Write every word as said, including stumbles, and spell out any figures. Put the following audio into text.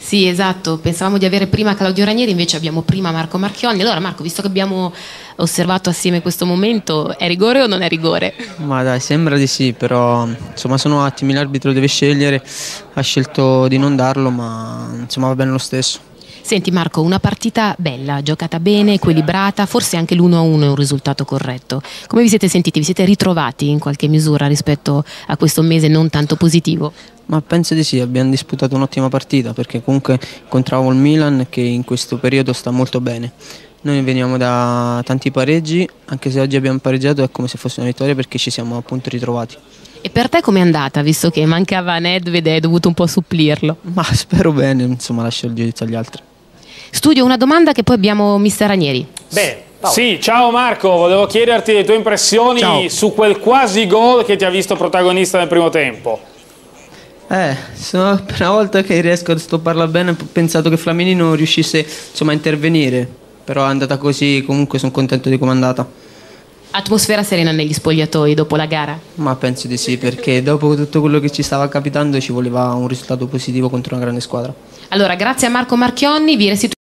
Sì, esatto, pensavamo di avere prima Claudio Ranieri, invece abbiamo prima Marco Marchionni. Allora Marco, visto che abbiamo osservato assieme questo momento, è rigore o non è rigore? Ma dai, sembra di sì, però insomma sono attimi, l'arbitro deve scegliere, ha scelto di non darlo, ma insomma va bene lo stesso. Senti Marco, una partita bella, giocata bene, equilibrata, forse anche l'uno a uno è un risultato corretto. Come vi siete sentiti? Vi siete ritrovati in qualche misura rispetto a questo mese non tanto positivo? Ma penso di sì, abbiamo disputato un'ottima partita perché comunque incontravamo il Milan che in questo periodo sta molto bene. Noi veniamo da tanti pareggi, anche se oggi abbiamo pareggiato è come se fosse una vittoria perché ci siamo appunto ritrovati. E per te com'è andata, visto che mancava Nedved e hai dovuto un po' supplirlo? Ma spero bene, insomma lascio il giudizio agli altri. Studio una domanda che poi abbiamo mister Ranieri. Bene, sì, ciao Marco, volevo chiederti le tue impressioni Ciao. su quel quasi gol che ti ha visto protagonista nel primo tempo. Eh, sono la prima volta che riesco a stopparla bene, ho pensato che Flamini non riuscisse insomma a intervenire, però è andata così, comunque sono contento di come è andata. Atmosfera serena negli spogliatoi dopo la gara? Ma penso di sì, perché dopo tutto quello che ci stava capitando ci voleva un risultato positivo contro una grande squadra. Allora, grazie a Marco Marchionni, vi restituisco